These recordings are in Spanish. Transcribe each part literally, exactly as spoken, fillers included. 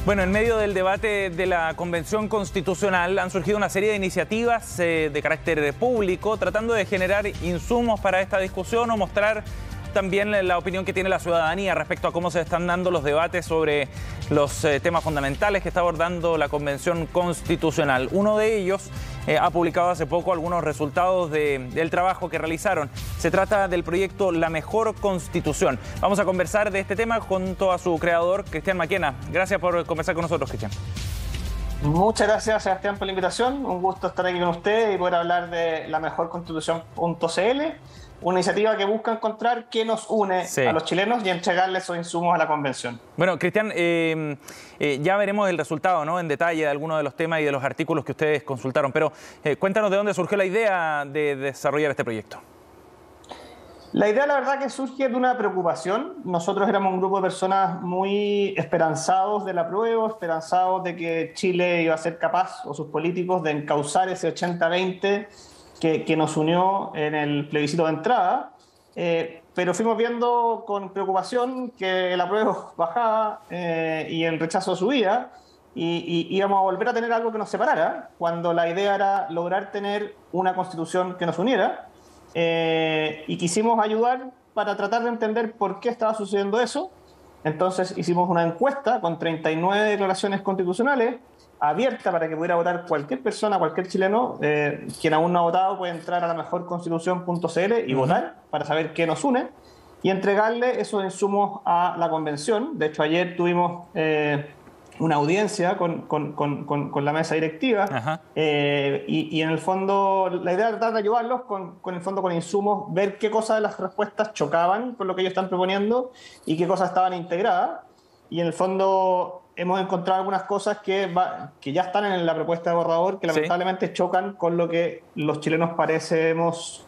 Bueno, en medio del debate de la Convención Constitucional han surgido una serie de iniciativas eh, de carácter público tratando de generar insumos para esta discusión o mostrar también la opinión que tiene la ciudadanía respecto a cómo se están dando los debates sobre los eh, temas fundamentales que está abordando la Convención Constitucional. Uno de ellos eh, ha publicado hace poco algunos resultados de, del trabajo que realizaron. Se trata del proyecto La Mejor Constitución. Vamos a conversar de este tema junto a su creador, Cristian Maquena. Gracias por conversar con nosotros, Cristian. Muchas gracias, Sebastián, por la invitación. Un gusto estar aquí con usted y poder hablar de la mejor constitución punto c l, una iniciativa que busca encontrar qué nos une sí. a los chilenos y entregarle esos insumos a la convención. Bueno, Cristian, eh, eh, ya veremos el resultado, ¿no?, en detalle de algunos de los temas y de los artículos que ustedes consultaron, pero eh, cuéntanos de dónde surgió la idea de desarrollar este proyecto. La idea, la verdad, que surge de una preocupación. Nosotros éramos un grupo de personas muy esperanzados del apruebo, esperanzados de que Chile iba a ser capaz, o sus políticos, de encauzar ese ochenta veinte que, que nos unió en el plebiscito de entrada. Eh, pero fuimos viendo con preocupación que el apruebo bajaba eh, y el rechazo subía, y, y íbamos a volver a tener algo que nos separara, cuando la idea era lograr tener una constitución que nos uniera. Eh, y quisimos ayudar para tratar de entender por qué estaba sucediendo eso. Entonces hicimos una encuesta con treinta y nueve declaraciones constitucionales abierta para que pudiera votar cualquier persona, cualquier chileno. Eh, quien aún no ha votado puede entrar a la mejor constitución punto c l y uh-huh. votar para saber qué nos une y entregarle esos insumos a la convención. De hecho, ayer tuvimos eh, una audiencia con, con, con, con, con la mesa directiva eh, y, y en el fondo la idea era tratar de ayudarlos con, con el fondo con insumos, ver qué cosas de las respuestas chocaban con lo que ellos están proponiendo y qué cosas estaban integradas, y en el fondo hemos encontrado algunas cosas que, va, que ya están en la propuesta de borrador que lamentablemente sí. chocan con lo que los chilenos parecemos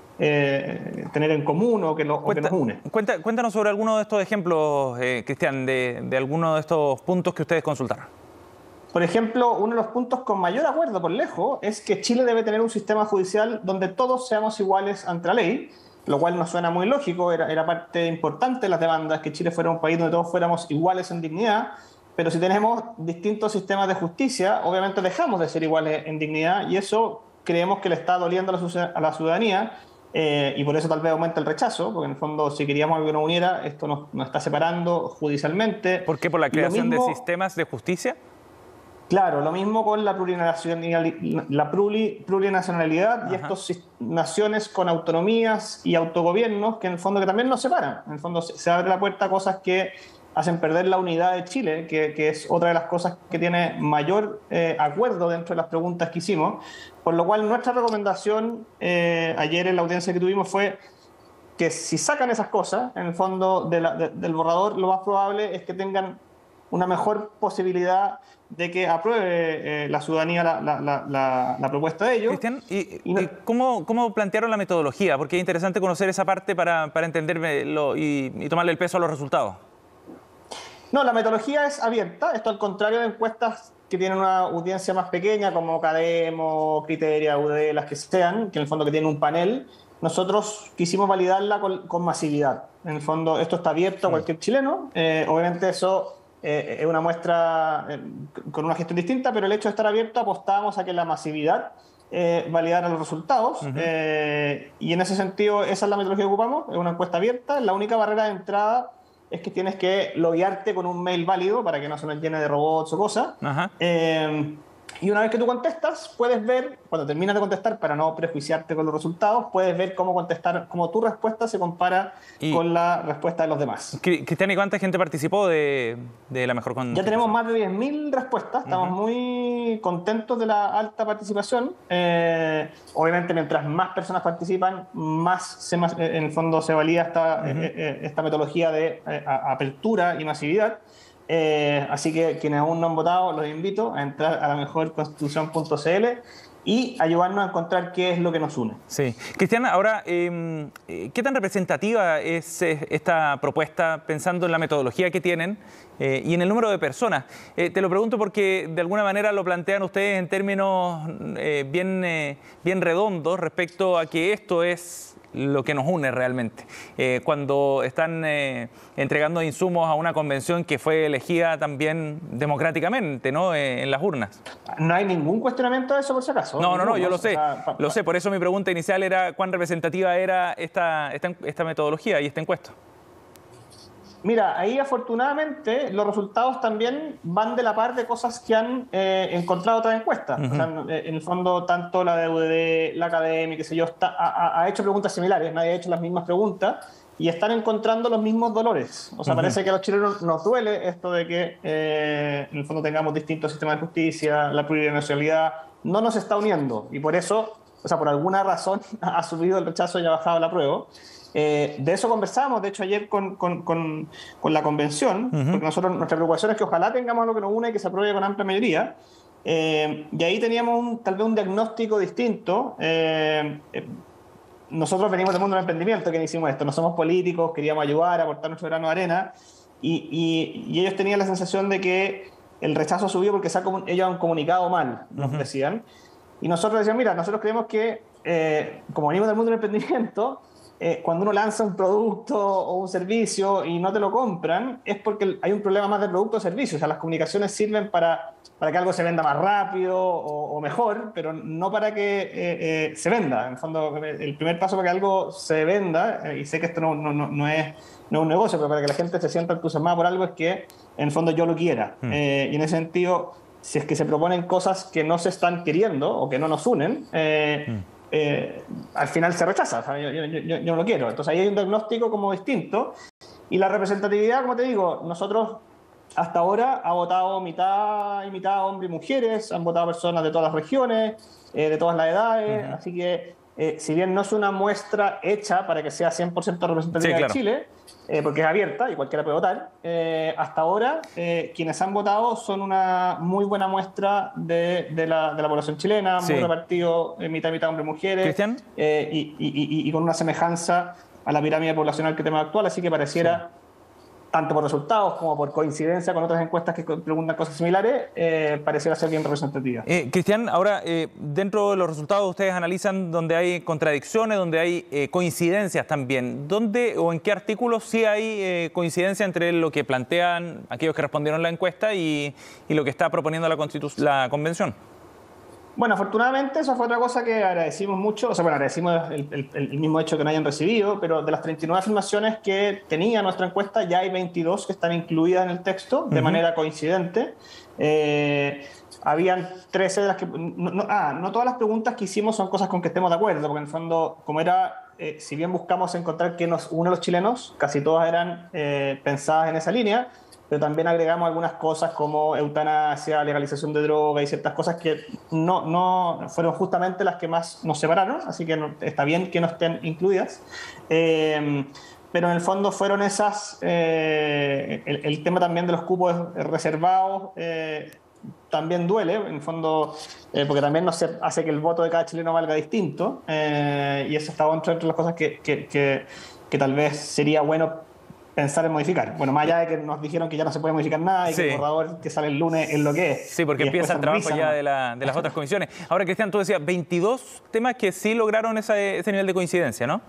Eh, tener en común o que, lo, Cuenta, o que nos une. Cuenta, cuéntanos sobre algunos de estos ejemplos, eh, Cristian, de, de algunos de estos puntos que ustedes consultaron. Por ejemplo, uno de los puntos con mayor acuerdo por lejos es que Chile debe tener un sistema judicial donde todos seamos iguales ante la ley, lo cual nos suena muy lógico, era, era parte importante de las demandas, que Chile fuera un país donde todos fuéramos iguales en dignidad, pero si tenemos distintos sistemas de justicia, obviamente dejamos de ser iguales en dignidad, y eso creemos que le está doliendo a la, a la ciudadanía. Eh, y por eso tal vez aumenta el rechazo, porque en el fondo si queríamos algo que nos uniera, esto nos, nos está separando judicialmente. ¿Por qué? ¿Por la creación mismo, de sistemas de justicia? Claro, lo mismo con la plurinacionalidad, la plurinacionalidad y estas naciones con autonomías y autogobiernos que en el fondo que también nos separan. En el fondo se, se abre la puerta a cosas que hacen perder la unidad de Chile, que, que es otra de las cosas que tiene mayor eh, acuerdo dentro de las preguntas que hicimos, por lo cual nuestra recomendación eh, ayer en la audiencia que tuvimos fue que si sacan esas cosas, en el fondo de la, de, del borrador, lo más probable es que tengan una mejor posibilidad de que apruebe eh, la ciudadanía la, la, la, la, la propuesta de ellos. Cristian, ¿y, y no... ¿y cómo, cómo plantearon la metodología? Porque es interesante conocer esa parte para, para entenderlo y, y tomarle el peso a los resultados. No, la metodología es abierta. Esto al contrario de encuestas que tienen una audiencia más pequeña, como Cademo, Criteria, U D, las que sean, que en el fondo que tienen un panel. Nosotros quisimos validarla con, con masividad. En el fondo esto está abierto a cualquier chileno. Eh, obviamente eso eh, es una muestra eh, con una gestión distinta, pero el hecho de estar abierto apostábamos a que la masividad eh, validara los resultados. Uh-huh. eh, y en ese sentido esa es la metodología que ocupamos. Es una encuesta abierta. La única barrera de entrada es que tienes que loguearte con un mail válido para que no se nos llene de robots o cosas. Eh, y una vez que tú contestas, puedes ver, cuando terminas de contestar, para no prejuiciarte con los resultados, puedes ver cómo contestar, cómo tu respuesta se compara y con la respuesta de los demás. Cristian, ¿y cuánta gente participó de, de la mejor constitución? Ya tenemos más de diez mil respuestas, estamos uh-huh. muy contentos de la alta participación. Eh, obviamente, mientras más personas participan, más se, en el fondo se valida esta, uh-huh. eh, esta metodología de eh, apertura y masividad. Eh, así que quienes aún no han votado, los invito a entrar a la mejor constitución punto c l y ayudarnos a encontrar qué es lo que nos une. Sí. Cristian, ahora, eh, ¿qué tan representativa es esta propuesta pensando en la metodología que tienen eh, y en el número de personas? Eh, te lo pregunto porque de alguna manera lo plantean ustedes en términos eh, bien, eh, bien redondos respecto a que esto es lo que nos une realmente. Eh, cuando están eh, entregando insumos a una convención que fue elegida también democráticamente, ¿no? Eh, en las urnas. No hay ningún cuestionamiento de eso, por si acaso. No, no, no, yo lo o sé. sea, pa, lo pa. sé, por eso mi pregunta inicial era cuán representativa era esta, esta, esta metodología y esta encuesta. Mira, ahí afortunadamente los resultados también van de la par de cosas que han eh, encontrado otras encuestas. Uh-huh. O sea, en, en el fondo, tanto la de U D D, la Academia, qué sé yo, está, ha, ha hecho preguntas similares, nadie ha hecho las mismas preguntas y están encontrando los mismos dolores. O sea, uh-huh. parece que a los chilenos nos duele esto de que eh, en el fondo tengamos distintos sistemas de justicia, la plurinacionalidad no nos está uniendo y por eso, o sea, por alguna razón ha subido el rechazo y ha bajado el apruebo. Eh, de eso conversamos, de hecho, ayer con, con, con, con la convención, uh-huh. porque nosotros, nuestra preocupación es que ojalá tengamos lo que nos une y que se apruebe con amplia mayoría. Eh, y ahí teníamos un, tal vez un diagnóstico distinto. Eh, eh, nosotros venimos del mundo del emprendimiento, que hicimos esto, no somos políticos, queríamos ayudar, aportar nuestro grano de arena, y, y, y ellos tenían la sensación de que el rechazo subió porque se ha, ellos han comunicado mal, nos uh-huh. decían. Y nosotros decíamos, mira, nosotros creemos que, eh, como venimos del mundo del emprendimiento, Eh, cuando uno lanza un producto o un servicio y no te lo compran, es porque hay un problema más de producto o servicio. O sea, las comunicaciones sirven para, para que algo se venda más rápido o, o mejor, pero no para que eh, eh, se venda. En el fondo, el primer paso para que algo se venda, eh, y sé que esto no, no, no, es, no es un negocio, pero para que la gente se sienta entusiasmada por algo es que, en el fondo, yo lo quiera. Mm. Eh, y en ese sentido, si es que se proponen cosas que no se están queriendo o que no nos unen, eh, mm. Eh, al final se rechaza, o sea, yo, yo, yo, yo no lo quiero. Entonces ahí hay un diagnóstico como distinto y la representatividad, como te digo, nosotros hasta ahora ha votado mitad y mitad hombres y mujeres, han votado personas de todas las regiones, eh, de todas las edades, uh-huh. así que eh, si bien no es una muestra hecha para que sea cien por ciento representativa sí, claro. de Chile, eh, porque es abierta y cualquiera puede votar, eh, hasta ahora eh, quienes han votado son una muy buena muestra de, de, la, de la población chilena, sí. muy repartido, eh, mitad y mitad hombres y mujeres, ¿Cristian? Eh, y, y, y, y con una semejanza a la pirámide poblacional que tenemos actual, así que pareciera... Sí. tanto por resultados como por coincidencia con otras encuestas que preguntan cosas similares, eh, pareciera ser bien representativa. Eh, Cristian, ahora, eh, dentro de los resultados ustedes analizan donde hay contradicciones, donde hay eh, coincidencias también. ¿Dónde o en qué artículos sí hay eh, coincidencia entre lo que plantean aquellos que respondieron la encuesta y, y lo que está proponiendo la, Constitu- la Convención? Bueno, afortunadamente eso fue otra cosa que agradecimos mucho, o sea, bueno, agradecimos el, el, el mismo hecho que no hayan recibido, pero de las treinta y nueve afirmaciones que tenía nuestra encuesta, ya hay veintidós que están incluidas en el texto de uh-huh. manera coincidente. Eh, habían trece de las que... No, no, ah, no todas las preguntas que hicimos son cosas con que estemos de acuerdo, porque en el fondo, como era, eh, si bien buscamos encontrar que nos une a los chilenos, casi todas eran eh, pensadas en esa línea, pero también agregamos algunas cosas como eutanasia, legalización de droga y ciertas cosas que no, no fueron justamente las que más nos separaron, así que no, está bien que no estén incluidas. Eh, pero en el fondo fueron esas, eh, el, el tema también de los cupos reservados eh, también duele, en el fondo, eh, porque también nos hace que el voto de cada chileno valga distinto, eh, y eso está entre las cosas que, que, que, que tal vez sería bueno pensar en modificar. Bueno, más allá de que nos dijeron que ya no se puede modificar nada y sí. que el borrador que sale el lunes es lo que es. Sí, porque empieza el trabajo ya de, la, de las otras comisiones. Ahora, Cristian, tú decías veintidós temas que sí lograron esa, ese nivel de coincidencia, ¿no?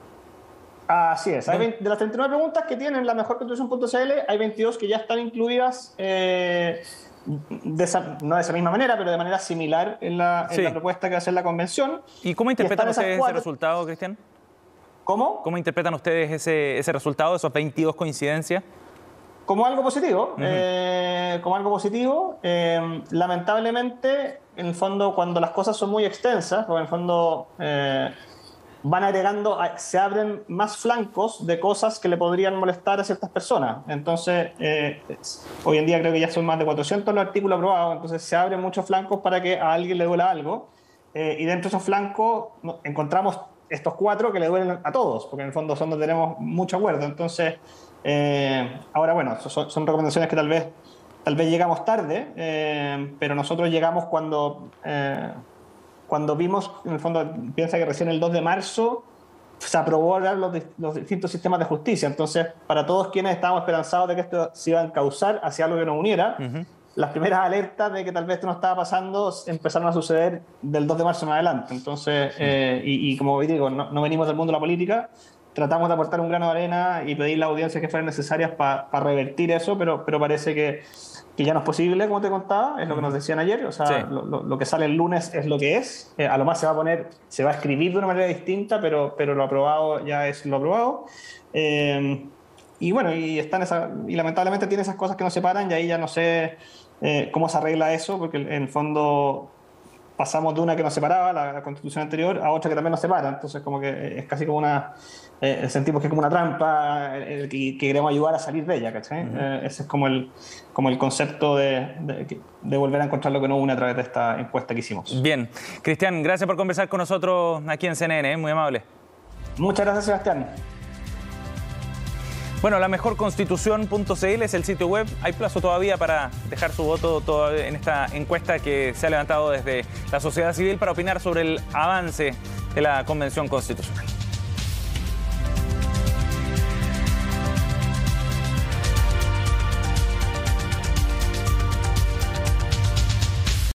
Así es. Hay veinte, de las treinta y nueve preguntas que tienen la mejor constitución punto c l, hay veintidós que ya están incluidas, eh, de esa, no de esa misma manera, pero de manera similar en la, en sí. la propuesta que va a hacer la convención. ¿Y cómo interpretan ustedes ese resultado, Cristian? ¿Cómo? ¿Cómo interpretan ustedes ese, ese resultado, esos veintidós coincidencias? Como algo positivo, uh-huh. eh, como algo positivo. Eh, lamentablemente, en el fondo, cuando las cosas son muy extensas, porque en el fondo eh, van agregando, se abren más flancos de cosas que le podrían molestar a ciertas personas. Entonces, eh, hoy en día creo que ya son más de cuatrocientos los artículos aprobados, entonces se abren muchos flancos para que a alguien le duela algo. Eh, y dentro de esos flancos encontramos estos cuatro que le duelen a todos, porque en el fondo son donde tenemos mucho acuerdo. Entonces, eh, ahora bueno, son, son recomendaciones que tal vez, tal vez llegamos tarde, eh, pero nosotros llegamos cuando, eh, cuando vimos, en el fondo, piensa que recién el dos de marzo se aprobó los, los distintos sistemas de justicia. Entonces, para todos quienes estábamos esperanzados de que esto se iba a encauzar hacia algo que nos uniera, uh-huh. las primeras alertas de que tal vez esto no estaba pasando empezaron a suceder del dos de marzo en adelante. Entonces, eh, y, y como digo, no, no venimos del mundo de la política, tratamos de aportar un grano de arena y pedir las audiencias que fueran necesarias para pa revertir eso, pero, pero parece que, que ya no es posible, como te contaba, es lo que nos decían ayer, o sea, sí. lo, lo, lo que sale el lunes es lo que es, eh, a lo más se va a poner, se va a escribir de una manera distinta, pero, pero lo aprobado ya es lo aprobado. Eh, y bueno, y, están esa, y lamentablemente tiene esas cosas que nos separan y ahí ya no sé eh, cómo se arregla eso, porque en el fondo pasamos de una que nos separaba, la, la constitución anterior, a otra que también nos separa, entonces como que es casi como una... Eh, sentimos que es como una trampa eh, que, que queremos ayudar a salir de ella, ¿cachai? Uh-huh. eh, ese es como el, como el concepto de, de, de volver a encontrar lo que nos une a través de esta encuesta que hicimos. Bien. Cristian, gracias por conversar con nosotros aquí en C N N, ¿eh? Muy amable. Muchas gracias, Sebastián. Bueno, la mejor constitución punto c l es el sitio web. Hay plazo todavía para dejar su voto todavía en esta encuesta que se ha levantado desde la sociedad civil para opinar sobre el avance de la Convención Constitucional.